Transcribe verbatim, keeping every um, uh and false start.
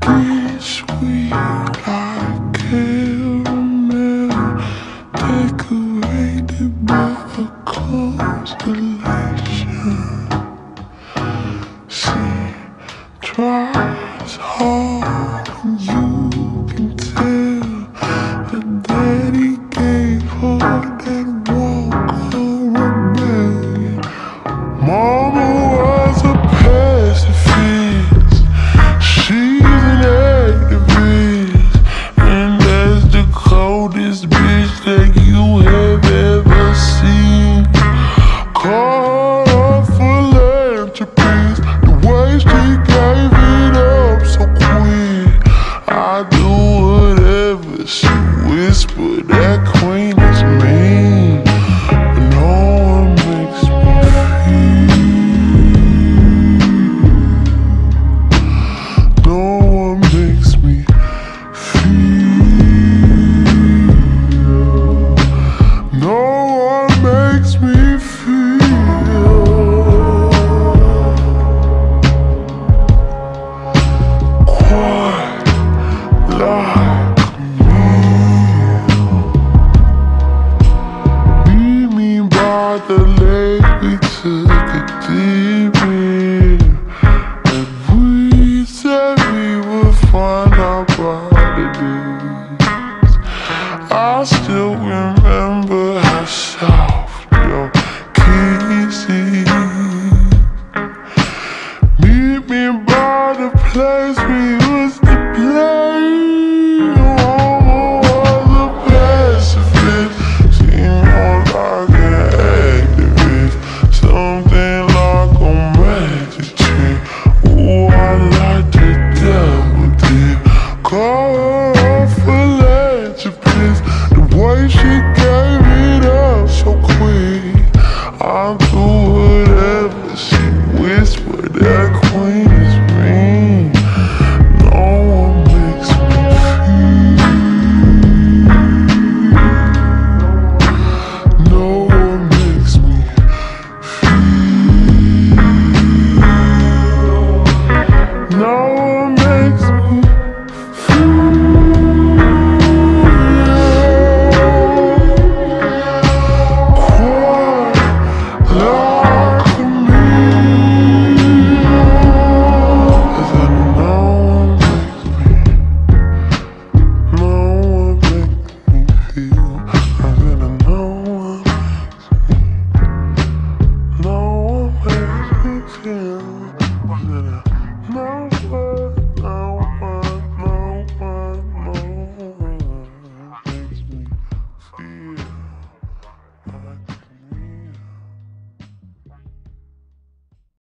skin sweet like caramel, decorated by a constellation. She tries hard and you can tell her daddy gave her that walk of rebellion. Mama was a pacifist, she's an activist, and that's the coldest bitch that you have ever seen. Call her philanthropist, the way she gave it up so quick. I do whatever she whispered, that queen is mean, but no one makes me feel. No one makes me feel. No one makes me feel quite like me. Meet me by the lake, we took a deep in, and we said we would find our bodies. I still remember how soft your kisses. Meet me by the place we used to play. Mama was a pacifist, seemed more like an activist, something like a magic trick. Ooh, I like to double dip. Call her a philanthropist, the way she gave it up so quick. I'll do whatever she whispered, that queen